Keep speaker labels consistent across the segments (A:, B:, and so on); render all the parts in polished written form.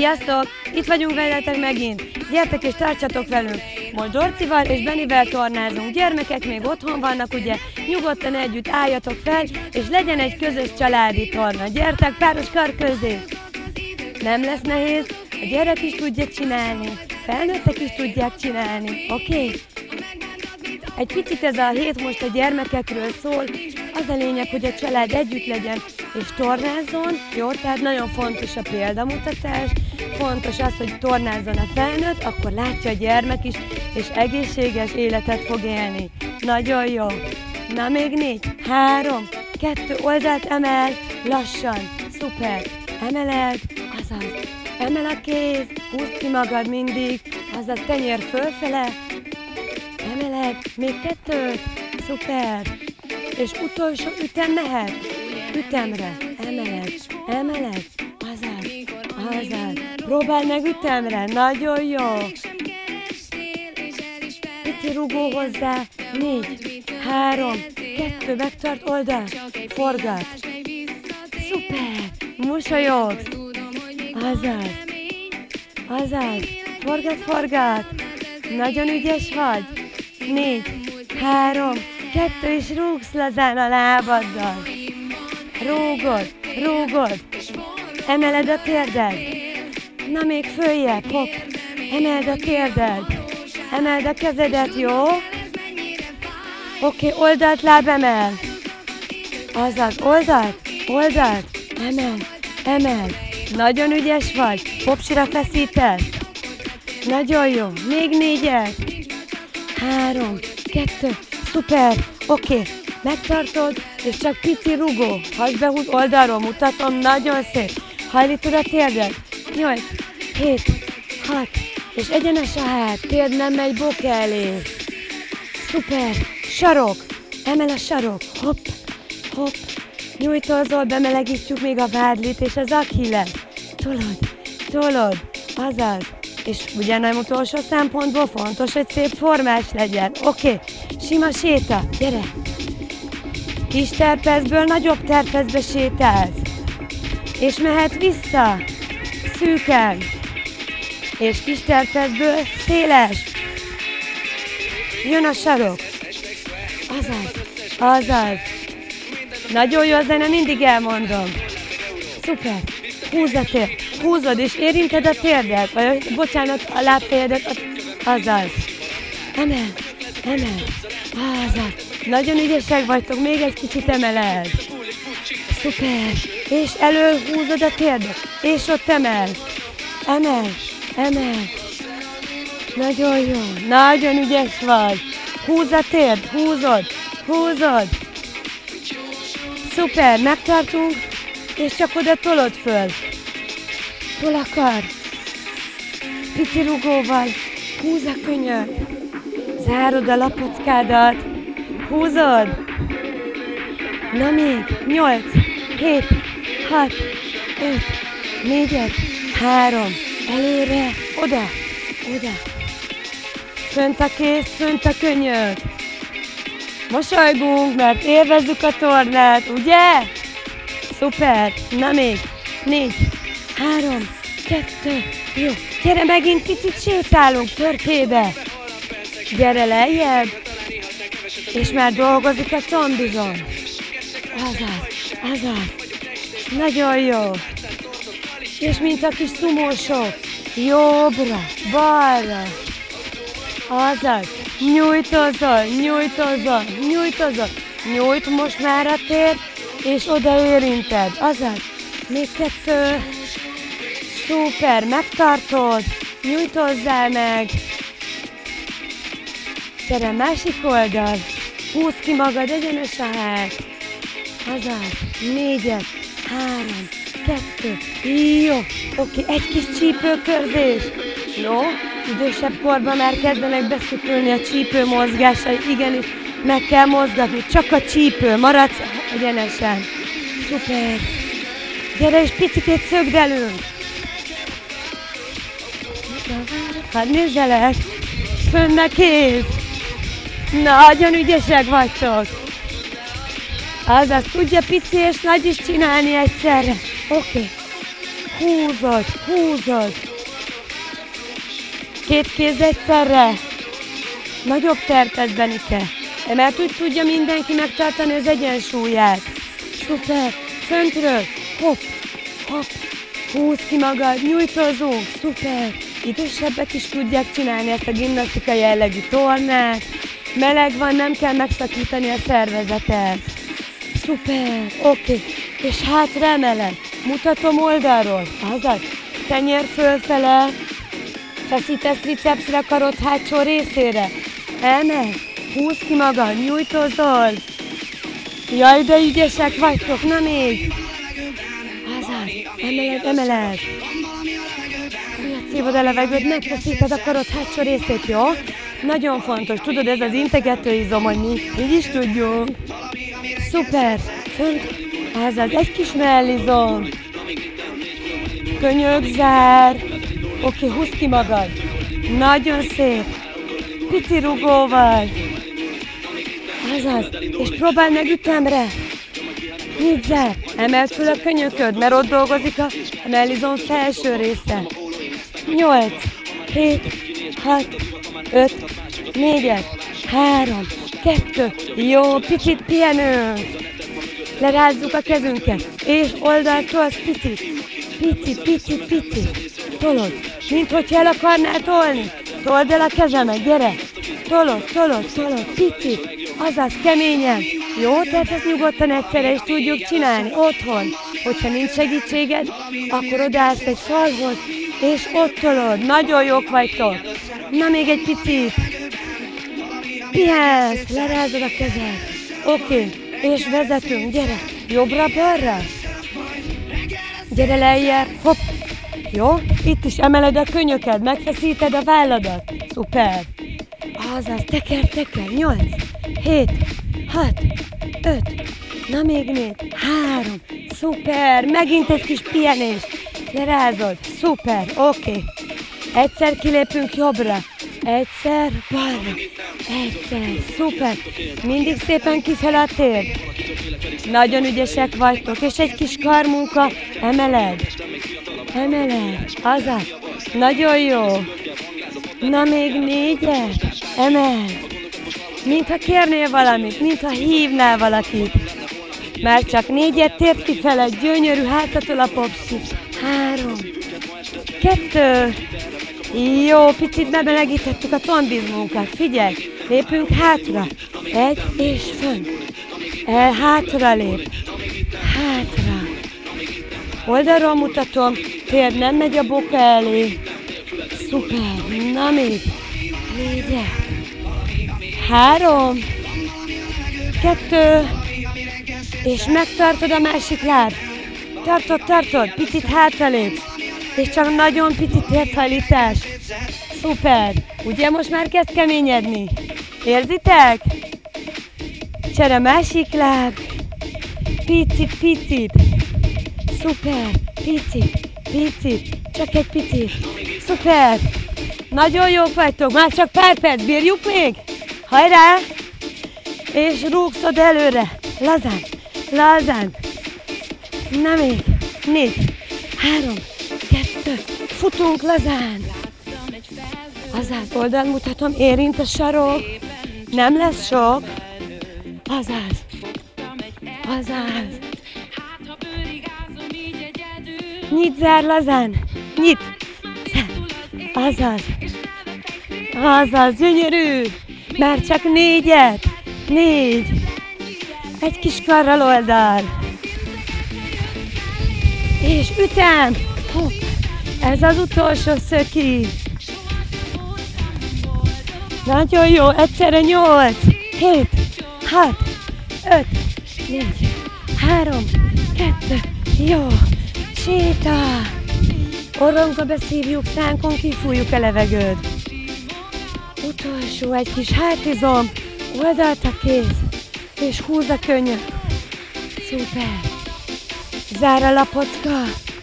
A: Sziasztok! Itt vagyunk veletek megint. Gyertek és tartsatok velünk. Most Dorcival és Benivel tornázunk. Gyermekek még otthon vannak, ugye? Nyugodtan együtt álljatok fel, és legyen egy közös családi torna. Gyertek páros kar közé! Nem lesz nehéz, a gyerek is tudja csinálni, felnőttek is tudják csinálni, oké? Egy picit ez a hét most a gyermekekről szól, az a lényeg, hogy a család együtt legyen és tornázzon, jó? Tehát nagyon fontos a példamutatás, fontos az, hogy tornázzon a felnőtt, akkor látja a gyermek is, és egészséges életet fog élni. Nagyon jó. Na még 4, 3, 2, oldalt emel, lassan, szuper. Emeled, azaz, emel a kéz, húzd ki magad mindig, azaz tenyér fölfele, emeled, még 2, szuper. És utolsó ütem mehet, ütemre, emeled, azaz, próbáld meg ütemre, nagyon jó. Pici rugó hozzá, 4, 3, 2, megtart oldalt, forgat. Szuper, mosolyogsz, azaz, forgat, nagyon ügyes vagy. 4, 3, 2, és rúgsz lazán a lábaddal. Rúgod, emeled a térded. Na még följebb, hopp, emeld a térded. Emeld a kezedet, jó? Oké, oldalt lábemel. Azaz, oldalt, emel. Nagyon ügyes vagy, popsira feszítesz. Nagyon jó, még 4, 3, 2, szuper, oké, megtartod, és csak pici rugó, hadd behúz oldalról, mutatom, nagyon szép, hajlítod a térdet, 8, 7, 6, és egyenes a hát, térd nem megy boka elé, szuper, sarok, emel a sarok, hopp, nyújtózol, bemelegítjük még a vádlit és az achilles, tolod, azaz. És ugye nem utolsó szempontból fontos, hogy szép formás legyen. Oké, sima séta, gyere! Kis terpezből nagyobb terpezbe sétálsz. És mehet vissza, szűken. És kis terpezből széles. Jön a sarok. Azaz. Nagyon jó a zene, mindig elmondom. Szuper. Húzd a térd, húzod és érinted a térdet, vagy bocsánat, a lábfejedet, azaz. Emel, azaz. Nagyon ügyesek vagytok, még egy kicsit emeled. Szuper, és előhúzod a térdet, és ott emel. Nagyon jó, nagyon ügyes vagy. Húzd a térd, húzod. Szuper, megtartunk. És csak oda tolod föl. Tolakar. Pici rugóval. Húzd a könyöd. Zárod a lapockádat. Húzod. Na még. 8, 7, 6, 5, 4, 3. Előre. Oda. Fönt a kéz, fönt a könyöd. Mosolygunk, mert élvezzük a tornát, ugye? Szuper! Na még! 4, 3, 2, jó! Gyere, megint picit sétálunk törpébe! Gyere lejjebb! És már dolgozik a combizon! Azaz! Nagyon jó! És mint a kis szumósok! Jobbra, balra! Azaz! Nyújtózol! Nyújt most már a tér! És oda érinted, azaz, még 2, szuper, megtartod, nyújtózzál meg, gyere, másik oldal, húzd ki magad, egyenes a hát, azaz, 4, 3, 2, jó, oké, egy kis csípőkörzés, jó, idősebb korban már kezdenek beszükülni a csípő mozgásai, igenis, meg kell mozgatni, csak a csípő, maradsz egyenesen. Szuper. Gyere és picikét szögdelünk. Hát nézzelek. Fönn a kéz. Nagyon ügyesek vagytok. Azaz tudja pici és nagy is csinálni egyszerre. Oké. Húzod, húzod. Két kéz egyszerre. Nagyobb terpez, Benike. Mert úgy tudja mindenki megtartani az egyensúlyát. Szuper. Föntről. Hopp, hopp. Húzd ki magad, nyújtózunk. Szuper. Idősebbek is tudják csinálni ezt a gimnasztikai jellegű tornát. Meleg van, nem kell megszakítani a szervezetet. Szuper. Oké. És hátra emeled. Mutatom oldalról. Azaz. Tenyér fölfele. Feszítesz tricepszre, karod hátsó részére. Emel. Húzd ki magad, nyújtózol. Jaj, de ügyesek vagytok, na még. Azaz. Emeled, emeled. Újat szívod a levegőt, megfeszíted a karod hátsó részét, jó? Nagyon fontos, tudod, ez az integető izom, hogy mi így is tudjuk. Szuper. Fönt. Azaz, egy kis mellizom. Könyökzár. Oké, húzd ki magad. Nagyon szép. Pici rugóval. Azaz. És próbálj meg ütemre. Nyitd zár. Emeld föl a könyököd, mert ott dolgozik a mellizom felső része. 8, 7, 6, 5, 4, 3, 2. Jó, picit pihenünk. Lerázzuk a kezünket. És oldaltól picit. Pici, pici, pici. Tolod. Mint hogyha el akarnál tolni. Told el a kezemet, gyere. Tolod, tolod, tolod. Pici. Azaz, keményen. Jó, tehát ezt nyugodtan egyszerre is tudjuk csinálni. Otthon. Hogyha nincs segítséged, akkor odaállsz egy falhoz, és ott tolod. Nagyon jók vagytok. Na, még egy picit. Pihensz. Lerázod a kezed. Oké. És vezetünk. Gyere. Jobbra-balra. Gyere lejjebb. Hopp. Jó? Itt is emeled a könyöked, megfeszíted a válladat. Szuper. Azaz, teker, teker. 8, 7, 6, 5. Na még 3. Szuper. Megint egy kis pihenés. Lerázod. Szuper. Oké. Egyszer kilépünk jobbra. Egyszer balra. Egyszer. Szuper. Mindig szépen kifele a tér. Nagyon ügyesek vagytok. És egy kis karmunka. Emeled. Emeled. Azaz. Nagyon jó. Na még 4. Emeld. Mintha kérnél valamit, mintha hívnál valakit. Már csak 4 tért kifele, gyönyörű, hátatól a popsi. 3, 2. Jó, picit bemelegítettük a tombizmunkat. Figyelj, lépünk hátra. 1 és fönn. Hátra lép. Hátra. Oldalról mutatom, tér nem megy a boka elé. Szuper, na még. 4, 3, 2, és megtartod a másik láb. Tartod, picit hátralépsz, és csak nagyon picit térthajlítás. Szuper, ugye most már kezd keményedni? Érzitek? Csere másik láb. Picit. Szuper, picit, csak egy picit. Szuper, nagyon jók vagytok, már csak pár perc, bírjuk még? Hajrá! És rúgszod előre, lazán. Na még, 4, 3, 2, futunk lazán. Azaz, oldalt mutatom, érint a sarok, nem lesz sok. Azaz. Nyit, zár lazán, nyit. Azaz, gyönyörű. Már csak 4. 4. Egy kis karral oldal. És ütem. Hopp. Ez az utolsó szöki. Nagyon jó. Egyszerre 8, 7, 6, 5, 4, 3, 2. Jó. Séta. Orrunkba beszívjuk, szánkon kifújjuk a levegőt. Utolsó, egy kis hátizom, oldalt a kéz, és húz a könyök. Szuper. Zár a lapocka.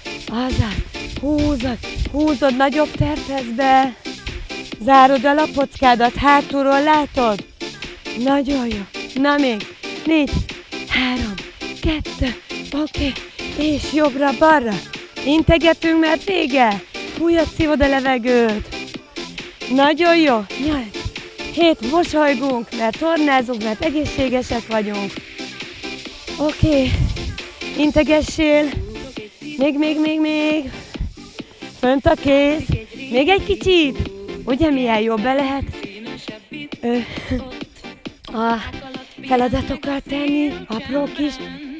A: Azaz. Húzod nagyobb terpezbe. Zárod a lapockádat, hátulról látod? Nagyon jó. Na még. 4, 3, 2, oké. És jobbra-balra. Integetünk, mert vége. Fújjad, szívod a levegőt. Nagyon jó. 7, mosolygunk, mert tornázunk, mert egészségesek vagyunk. Oké. Integessél. Még. Fönt a kéz. Még egy kicsit. Ugye milyen jó, be lehet a feladatokat tenni, apró kis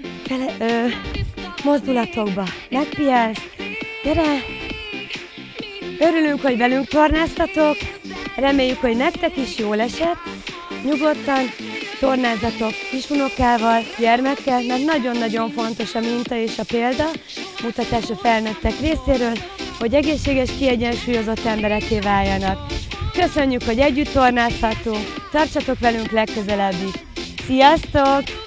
A: mozdulatokba. Megpihensz. Gyere! Örülünk, hogy velünk tornáztatok. Reméljük, hogy nektek is jól esett. Nyugodtan tornázzatok kisunokával, gyermekkel, mert nagyon-nagyon fontos a minta és a példa, mutatás a felnőttek részéről, hogy egészséges, kiegyensúlyozott emberekké váljanak. Köszönjük, hogy együtt tornázhatunk, tartsatok velünk legközelebb is. Sziasztok!